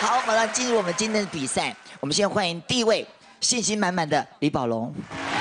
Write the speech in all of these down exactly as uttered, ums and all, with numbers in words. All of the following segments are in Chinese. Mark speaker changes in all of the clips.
Speaker 1: 好，马上进入我们今天的比赛。我们先欢迎第一位信心满满的李宝龙。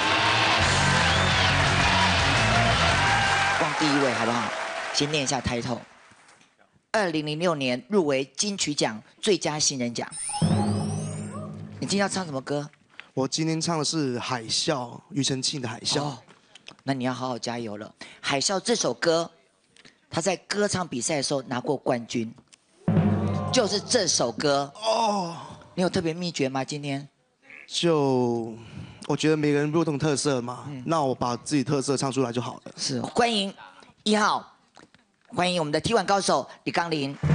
Speaker 1: 望第一位好不好？先念一下 title。二零零六年入围金曲奖最佳新人奖。你今天要唱什么歌？
Speaker 2: 我今天唱的是《海啸》，庾澄庆的《海啸》。哦，
Speaker 1: 那你要好好加油了。《海啸》这首歌，他在歌唱比赛的时候拿过冠军。 就是这首歌哦，你有特别秘诀吗？今天
Speaker 2: 就我觉得每个人不同特色嘛，嗯、那我把自己特色唱出来就好了。
Speaker 1: 是，欢迎一号，欢迎我们的 T 一 高手李刚麟。啊，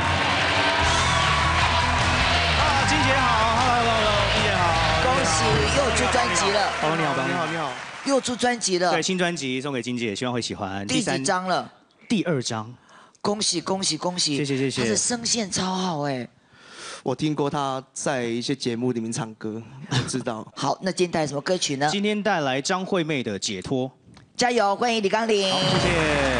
Speaker 3: 金姐好 ，Hello Hello， 金姐好，
Speaker 1: 恭喜又出专辑了。
Speaker 3: 宝龙你好，宝龙
Speaker 2: 你好你好，
Speaker 1: 又出专辑了。
Speaker 3: 对，新专辑送给金姐，希望会喜欢。
Speaker 1: 第几张了？
Speaker 3: 第二张。
Speaker 1: 恭喜恭喜恭喜！
Speaker 3: 谢谢谢谢。
Speaker 1: 他的声线超好哎，
Speaker 2: 我听过他在一些节目里面唱歌，我知道。
Speaker 1: 好，那今天带来什么歌曲呢？
Speaker 3: 今天带来张惠妹的《解脱》，
Speaker 1: 加油！欢迎李刚麟。
Speaker 3: 好，谢谢。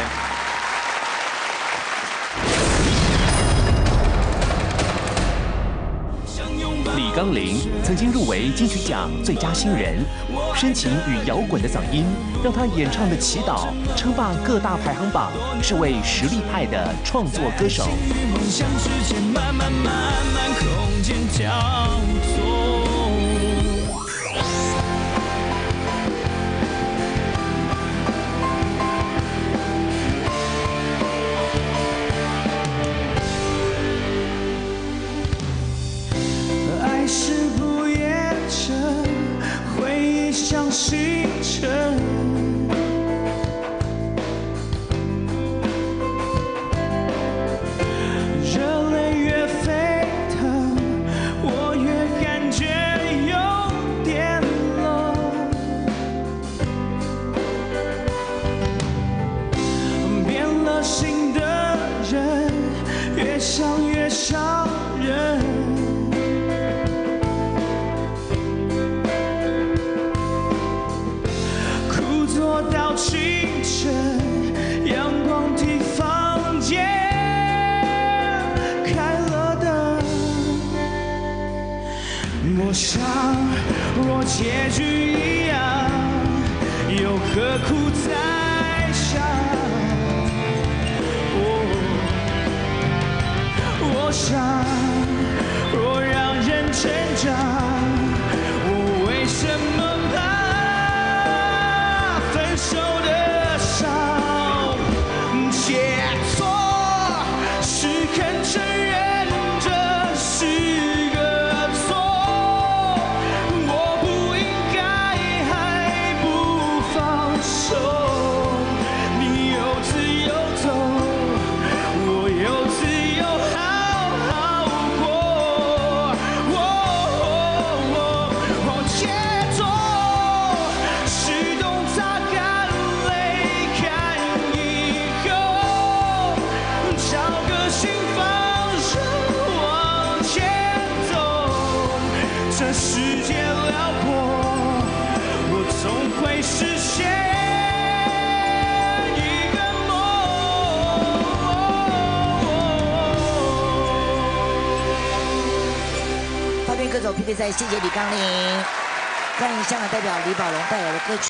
Speaker 4: 李刚麟曾经入围金曲奖最佳新人，深情与摇滚的嗓音让他演唱的《祈祷》称霸各大排行榜，是位实力派的创作歌手。
Speaker 5: 是不夜城，回忆像星辰，热泪越沸腾，我越感觉有点冷。变了心的人，越想越伤人。 到清晨，阳光替房间开了灯。我想，若结局一样，又何苦再想？哦，我想，若让人成长，我为什么？ 手的伤，解脱是肯承认这是个错，我不应该还不放手。你有自由走，我有自由好好过。哦，哦，解脱是懂擦干。 这世界辽阔，我总会实现一个梦。
Speaker 1: 发片歌手匹配赛，谢谢李刚麟，欢迎香港代表李宝龙带来的歌曲。